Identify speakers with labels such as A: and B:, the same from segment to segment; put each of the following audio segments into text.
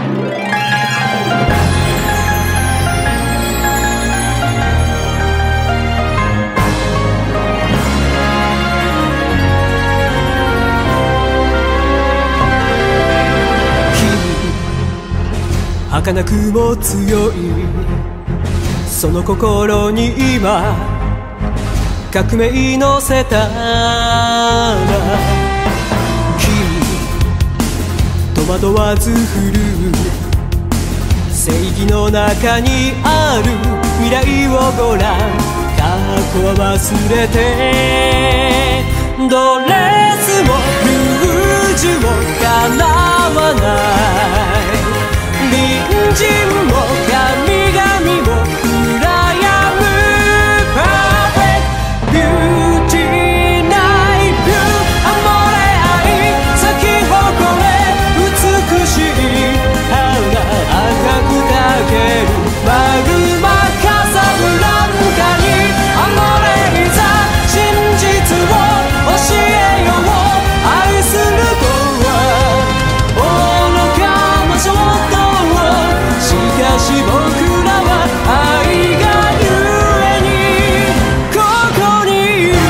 A: 儚くも強いその心に今革命乗せたら君戸惑わず振る正義の中にある未来をご覧過去は忘れてドレスもルージュも叶わない隣人も神々も羨む Perfect Beauty Night Amore 愛咲き誇れ美しい花赤く炊けるマグマカサブランカに Amore is a 真実を教えよう愛するとは愚かな衝動しかし僕らは愛がゆえにここにいる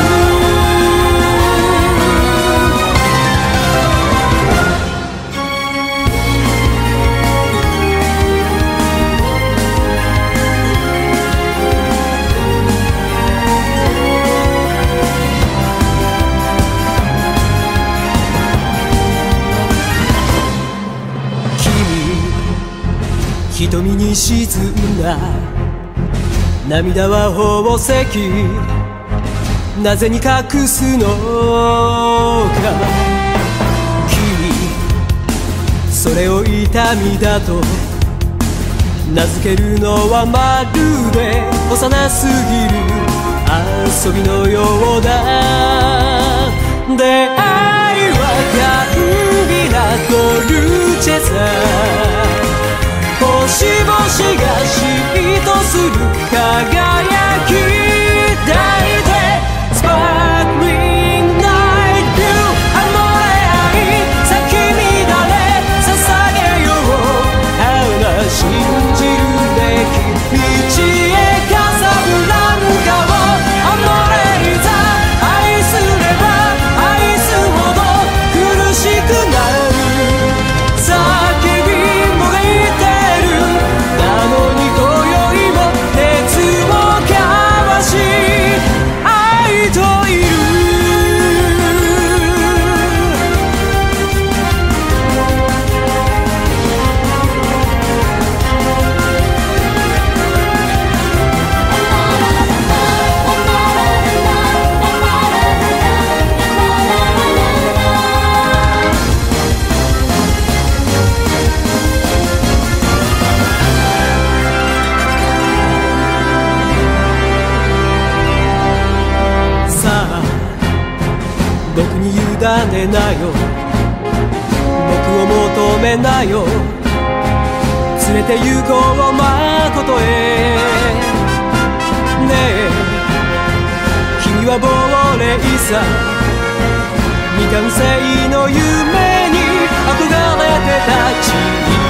A: 瞳に沈んだ涙は宝石なぜに隠すのか君それを痛みだと名付けるのはまるで幼すぎる遊びのようだ出会いは甘美なドルチェさ星々が嫉妬する輝き抱いて Sparkling Night View アモレ愛咲き乱れ捧げよう花信じるべき道へカサブランカをアモレイザ愛すれば愛すほど苦しくなる叫びもがいてなのに今宵も熱を交わし愛といる僕に委ねなよ僕を求めなよ連れて行こうまことへねえ君は亡霊さ未完成の夢に憧れてた小